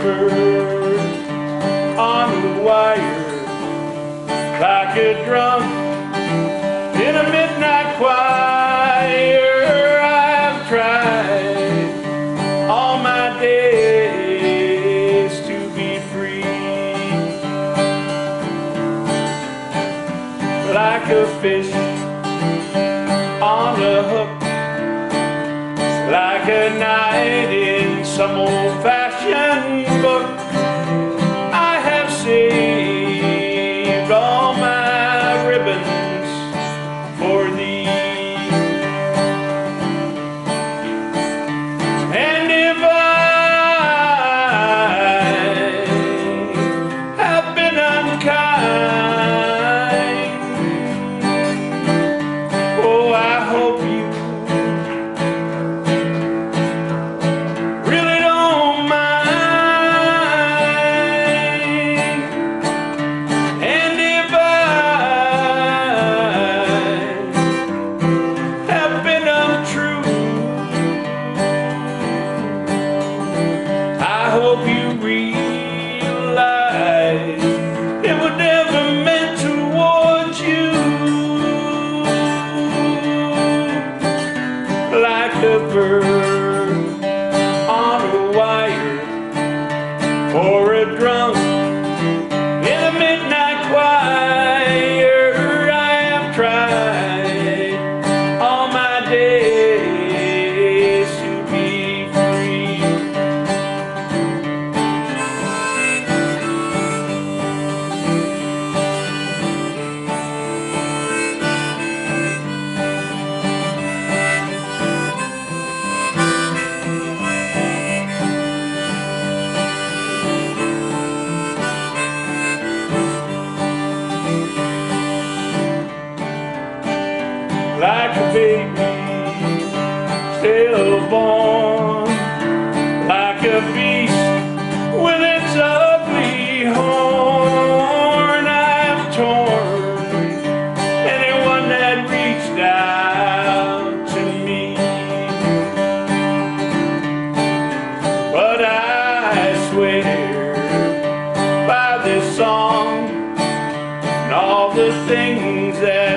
bird on a wire, like a drum in a midnight choir. I've tried all my days to be free, like a fish on a hook, like a night in some old-fashioned book. I have saved all my ribbons for thee, and if I have been unkind, oh, I hope you really don't mind. And if I have been untrue, I hope you realize it was never meant towards you, like a bird on a wire or a drum in a midnight choir. I have tried all my days to be free. Like a baby stillborn, like a beast with its ugly horn. I've torn anyone that reached out to me, but I swear by this song and all the things that